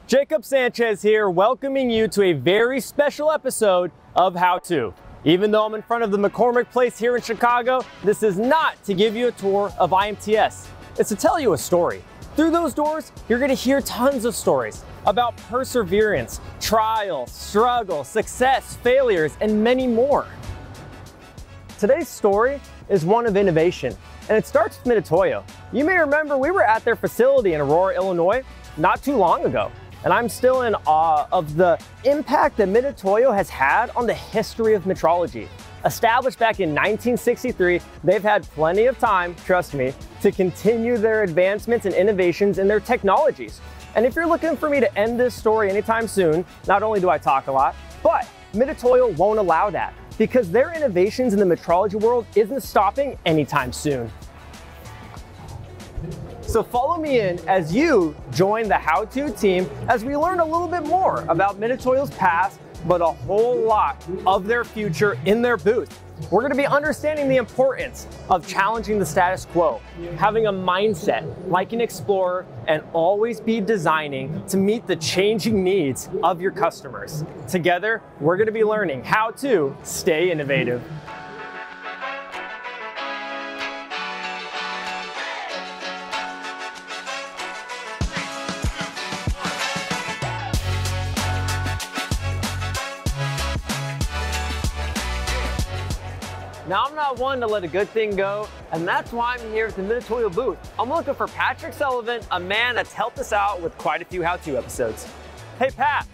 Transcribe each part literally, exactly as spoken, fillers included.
Jacob Sanchez here, welcoming you to a very special episode of How To. Even though I'm in front of the McCormick Place here in Chicago, this is not to give you a tour of I M T S. It's to tell you a story. Through those doors, you're gonna hear tons of stories about perseverance, trials, struggle, success, failures, and many more. Today's story is one of innovation, and it starts with Mitutoyo. You may remember we were at their facility in Aurora, Illinois, not too long ago. And I'm still in awe of the impact that Mitutoyo has had on the history of metrology. Established back in nineteen sixty-three, they've had plenty of time, trust me, to continue their advancements and innovations in their technologies. And if you're looking for me to end this story anytime soon, not only do I talk a lot, but Mitutoyo won't allow that because their innovations in the metrology world isn't stopping anytime soon. So follow me in as you join the How To team as we learn a little bit more about Mitutoyo's past, but a whole lot of their future in their booth. We're going to be understanding the importance of challenging the status quo, having a mindset like an explorer, and always be designing to meet the changing needs of your customers. Together, we're going to be learning how to stay innovative. Now, I'm not one to let a good thing go, and that's why I'm here at the Mitutoyo booth. I'm looking for Patrick Sullivan, a man that's helped us out with quite a few how-to episodes. Hey, Pat.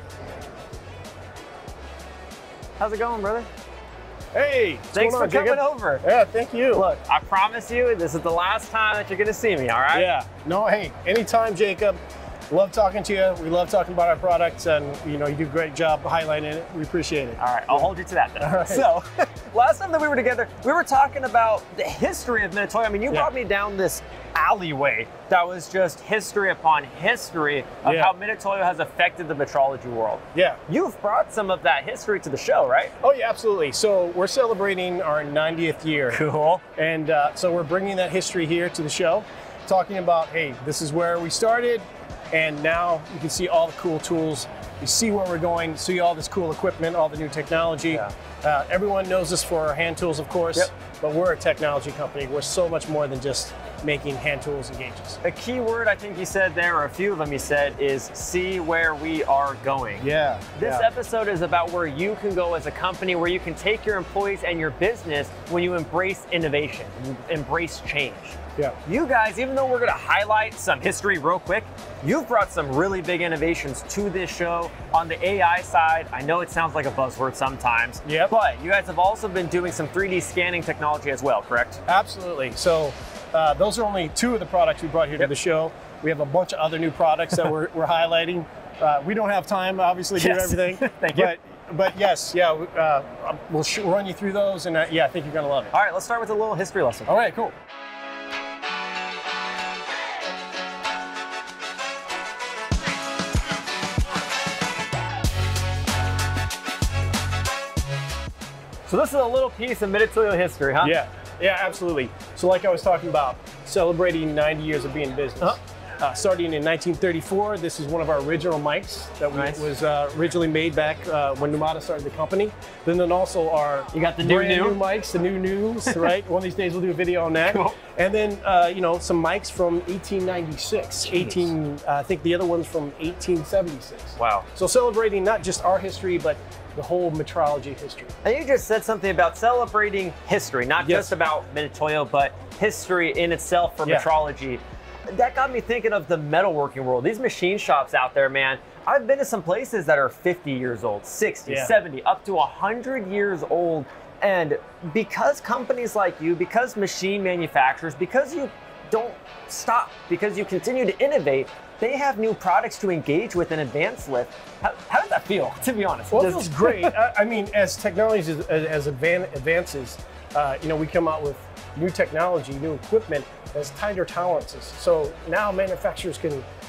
How's it going, brother? Hey, thanks for coming over. Yeah, thank you. Look, I promise you, this is the last time that you're gonna see me, all right? Yeah, no, hey, anytime, Jacob. Love talking to you. We love talking about our products, and you know, you do a great job highlighting it. We appreciate it. All right, I'll hold you to that then. All right. So, last time that we were together, we were talking about the history of Mitutoyo. I mean, you yeah. brought me down this alleyway that was just history upon history of yeah. how Mitutoyo has affected the metrology world. Yeah. You've brought some of that history to the show, right? Oh yeah, absolutely. So we're celebrating our ninetieth year. Cool. And uh, so we're bringing that history here to the show, talking about, hey, this is where we started, and now you can see all the cool tools. You see where we're going, see all this cool equipment, all the new technology. Yeah. Uh, everyone knows us for our hand tools, of course, yep. but we're a technology company. We're so much more than just making hand tools and gauges. A key word I think you said there, or a few of them you said, is see where we are going. Yeah. This yeah. episode is about where you can go as a company, where you can take your employees and your business when you embrace innovation, embrace change. Yeah. You guys, even though we're going to highlight some history real quick, you've brought some really big innovations to this show. On the A I side, I know it sounds like a buzzword sometimes, yep. but you guys have also been doing some three D scanning technology as well, correct? Absolutely. So uh, those are only two of the products we brought here yep. to the show. We have a bunch of other new products that we're, we're highlighting. Uh, we don't have time, obviously, to yes. do everything. Thank you. But, but yes, yeah, uh, we'll run you through those, and uh, yeah, I think you're going to love it. All right, let's start with a little history lesson. All right, cool. So this is a little piece of Mitutoyo history, huh? Yeah, yeah, absolutely. So like I was talking about, celebrating ninety years of being in business. Uh-huh. Uh, starting in nineteen thirty-four, this is one of our original mics that we, nice. was uh, originally made back uh, when Numata started the company. Then, then also our you got the new, brand new new mics, the new news, right? One of these days we'll do a video on that. Cool. And then uh, you know, some mics from eighteen ninety-six. Jeez. eighteen, uh, I think the other one's from eighteen seventy-six. Wow. So celebrating not just our history, but the whole metrology history. And you just said something about celebrating history, not yes. just about Mitutoyo, but history in itself for yeah. metrology. That got me thinking of the metalworking world. These machine shops out there, man. I've been to some places that are fifty years old, sixty, yeah. seventy, up to one hundred years old. And because companies like you, because machine manufacturers, because you don't stop, because you continue to innovate, they have new products to engage with and advance with. How, how does that feel, to be honest? Well, it feels great. I, I mean, as technology as, as advan advances, uh, you know, we come out with new technology, new equipment that's tighter tolerances. So now manufacturers can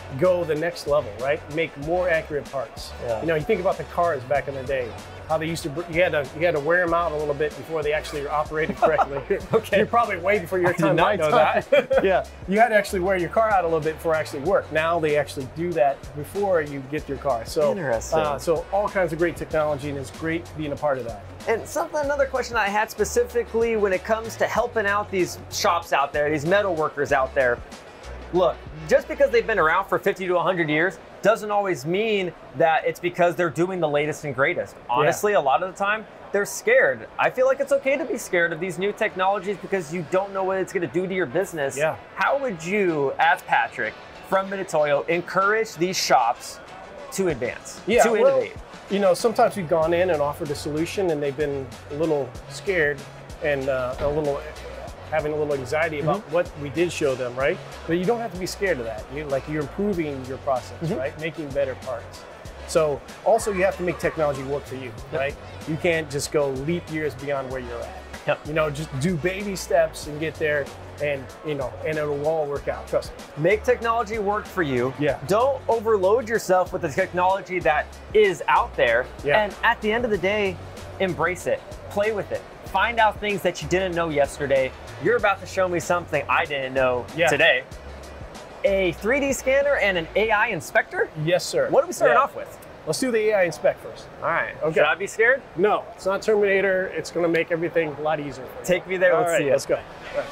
go the next level, right? Make more accurate parts. Yeah. You know, you think about the cars back in the day, how they used to, you had to, you had to wear them out a little bit before they actually were operated correctly. Okay. You're probably waiting for your I time. did not my know time. that. Yeah, you had to actually wear your car out a little bit before it actually work. Now they actually do that before you get your car. So, Interesting. Uh, so all kinds of great technology, and it's great being a part of that. And something, another question I had specifically when it comes to helping out these shops out there, these metal workers out there. Look, just because they've been around for fifty to one hundred years doesn't always mean that it's because they're doing the latest and greatest. Honestly, yeah. a lot of the time, they're scared. I feel like it's okay to be scared of these new technologies because you don't know what it's going to do to your business. Yeah. How would you, as Patrick from Mitutoyo, encourage these shops to advance, yeah, to innovate? Well, you know, sometimes we've gone in and offered a solution and they've been a little scared and uh, a little having a little anxiety about mm-hmm. what we did show them, right? But you don't have to be scared of that. You, like you're improving your process, mm-hmm. right? Making better parts. So also you have to make technology work for you, yep. right? You can't just go leap years beyond where you're at. Yep. You know, just do baby steps and get there and, you know, and it'll all work out, trust me. Make technology work for you. Yeah. Don't overload yourself with the technology that is out there. Yeah. And at the end of the day, embrace it, play with it. Find out things that you didn't know yesterday. You're about to show me something I didn't know yeah. today. A three D scanner and an A I inspector? Yes, sir. What are we starting yeah. off with? Let's do the A I inspect first. All right. Okay. Should I be scared? No, it's not Terminator. It's going to make everything a lot easier. Take me there. All let's right, see it. Let's go. All right.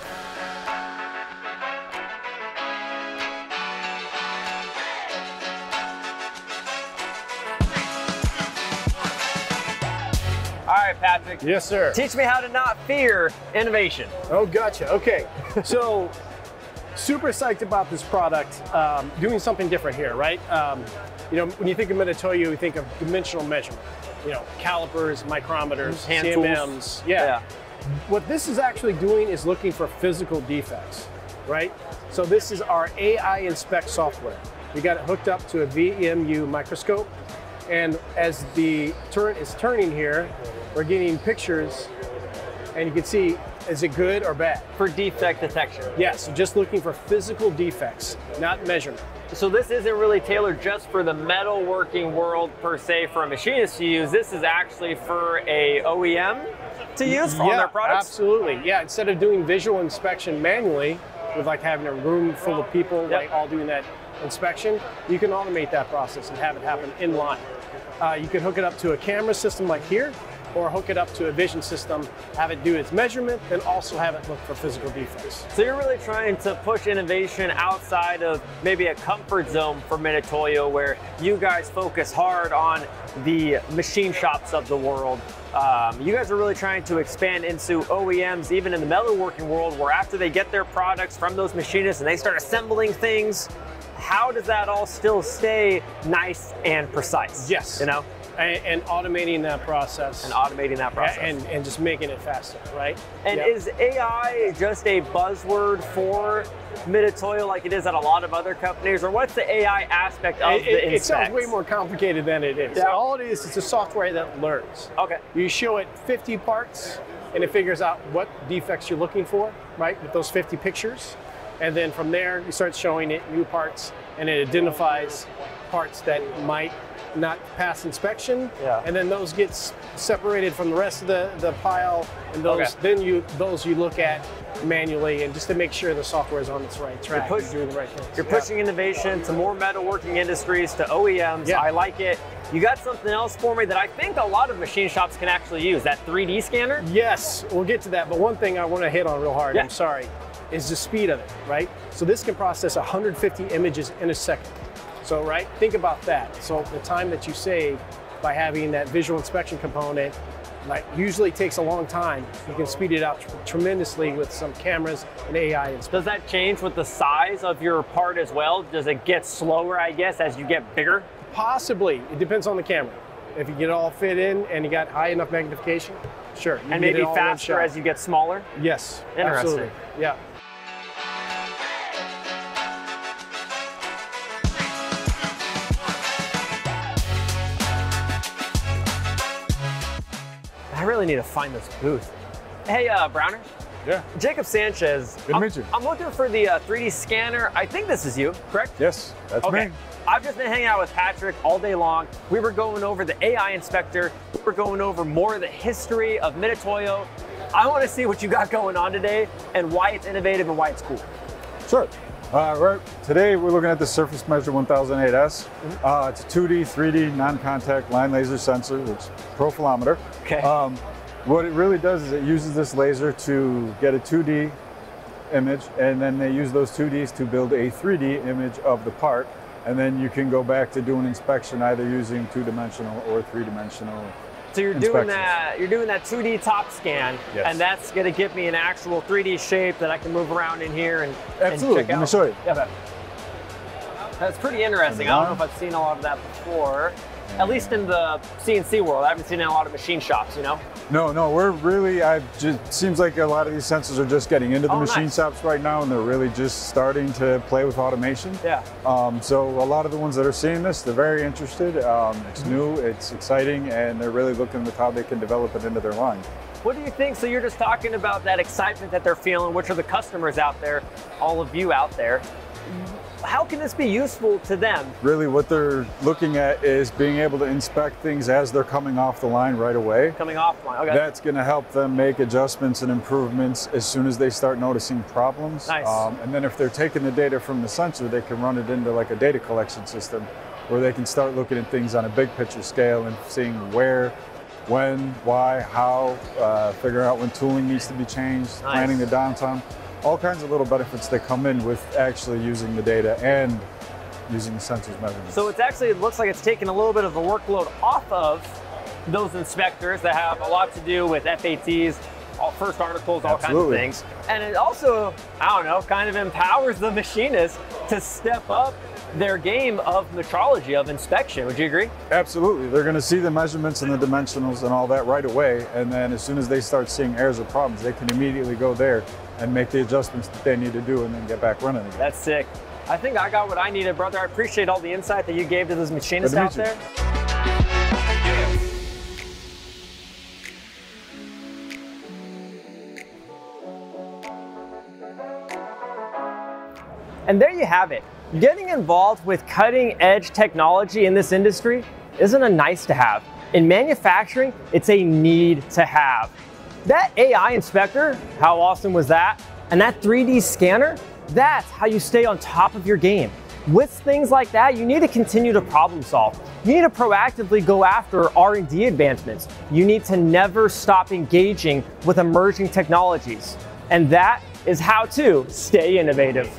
All right, Patrick. Yes, sir. Teach me how to not fear innovation. Oh, gotcha. Okay. So, super psyched about this product. Um, doing something different here, right? Um, you know, when you think of Mitutoyo, you think of dimensional measurement. You know, calipers, micrometers, hand C M Ms. tools. Yeah. yeah. What this is actually doing is looking for physical defects, right? So this is our A I inspect software. We got it hooked up to a V M U microscope. And as the turret is turning here, we're getting pictures and you can see, is it good or bad? For defect detection. Yeah, so just looking for physical defects, not measurement. So this isn't really tailored just for the metalworking world per se for a machinist to use. This is actually for a O E M to use for yeah, all their products? Absolutely. Yeah, instead of doing visual inspection manually, with like having a room full of people yep. like all doing that inspection, you can automate that process and have it happen in line. Uh, you can hook it up to a camera system like here, or hook it up to a vision system, have it do its measurement, and also have it look for physical defects. So you're really trying to push innovation outside of maybe a comfort zone for Mitutoyo, where you guys focus hard on the machine shops of the world. Um, you guys are really trying to expand into O E Ms, even in the metalworking world, where after they get their products from those machinists and they start assembling things, how does that all still stay nice and precise? Yes. You know? And, and automating that process. And automating that process. And, and just making it faster, right? And yep. is A I just a buzzword for Mitutoyo like it is at a lot of other companies? Or what's the A I aspect of it, the it, it sounds way more complicated than it is. Yeah. All it is, it's a software that learns. Okay. You show it fifty parts, and it figures out what defects you're looking for, right, with those fifty pictures. And then from there, you start showing it new parts, and it identifies parts that might not pass inspection. Yeah. And then those get separated from the rest of the, the pile, and those okay. then you those you look at manually, and just to make sure the software is on its right track. You're, push, doing the right things. You're yeah. pushing innovation to more metalworking industries, to O E Ms. Yeah. I like it. You got something else for me that I think a lot of machine shops can actually use, that three D scanner? Yes, we'll get to that. But one thing I want to hit on real hard, yeah. I'm sorry, is the speed of it, right? So this can process one hundred fifty images in a second. So, right, think about that. So the time that you save by having that visual inspection component, like usually takes a long time. You can speed it out tr tremendously with some cameras and A I. Does that change with the size of your part as well? Does it get slower, I guess, as you get bigger? Possibly. It depends on the camera. If you get it all fit in and you got high enough magnification, sure. You and maybe faster as you get smaller? Yes, Interesting. Absolutely. Yeah. I really need to find this booth. Hey, uh, Browner, Yeah. Jacob Sanchez. Good to I'm, meet you. I'm looking for the uh, three D scanner. I think this is you, correct? Yes, that's okay. me. I've just been hanging out with Patrick all day long. We were going over the A I inspector. We were going over more of the history of Mitutoyo. I want to see what you got going on today and why it's innovative and why it's cool. Sure. Uh, right. Today we're looking at the Surface Measure one thousand eight S. Mm-hmm. uh, it's a two D, three D, non-contact line laser sensor. It's profilometer. Okay. Um, what it really does is it uses this laser to get a two D image, and then they use those two Ds to build a three D image of the part. And then you can go back to do an inspection either using two-dimensional or three-dimensional. So you're doing that, you're doing that two D top scan, yes. and that's going to give me an actual three D shape that I can move around in here and, Absolutely. and check out. Let me show you. Yeah, but that's pretty interesting. I don't know if I've seen a lot of that before. At least in the C N C world, I haven't seen it in a lot of machine shops, you know? No, no, we're really, I just, seems like a lot of these sensors are just getting into the oh, machine nice. shops right now, and they're really just starting to play with automation. Yeah. Um, so a lot of the ones that are seeing this, they're very interested. Um, it's mm-hmm. new, it's exciting, and they're really looking with how they can develop it into their line. What do you think? So you're just talking about that excitement that they're feeling, which are the customers out there, all of you out there. How can this be useful to them? Really what they're looking at is being able to inspect things as they're coming off the line right away. Coming off the line, okay. That's going to help them make adjustments and improvements as soon as they start noticing problems. Nice. Um, and then if they're taking the data from the sensor, they can run it into like a data collection system where they can start looking at things on a big picture scale and seeing where, when, why, how, uh, figuring out when tooling needs to be changed, Nice. planning the downtime. All kinds of little benefits that come in with actually using the data and using the sensor's measurements. So it's actually, it looks like it's taking a little bit of the workload off of those inspectors that have a lot to do with F A Ts, all first articles, all Absolutely. kinds of things. And it also, I don't know, kind of empowers the machinists to step up their game of metrology, of inspection. Would you agree? Absolutely. They're going to see the measurements and the dimensionals and all that right away. And then as soon as they start seeing errors or problems, they can immediately go there and make the adjustments that they need to do and then get back running again. That's sick. I think I got what I needed, brother. I appreciate all the insight that you gave to those machinists out there. And there you have it. Getting involved with cutting edge technology in this industry isn't a nice to have. In manufacturing, it's a need to have. That A I inspector, how awesome was that? And that three D scanner, that's how you stay on top of your game. With things like that, you need to continue to problem solve. You need to proactively go after R and D advancements. You need to never stop engaging with emerging technologies. And that is how to stay innovative.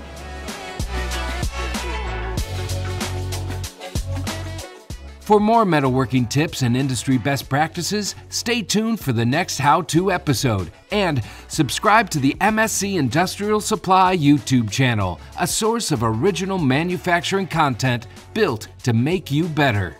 For more metalworking tips and industry best practices, stay tuned for the next how-to episode and subscribe to the M S C Industrial Supply YouTube channel, a source of original manufacturing content built to make you better.